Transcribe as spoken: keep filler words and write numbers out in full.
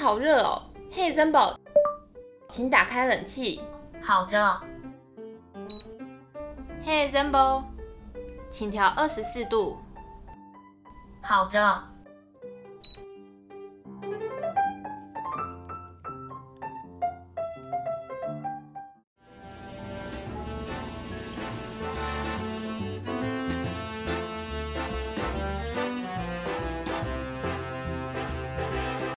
好热哦。嘿 ，Zumbo， 请打开冷气。 好的。 嘿 ，Zumbo， 请调二十四度。 好的。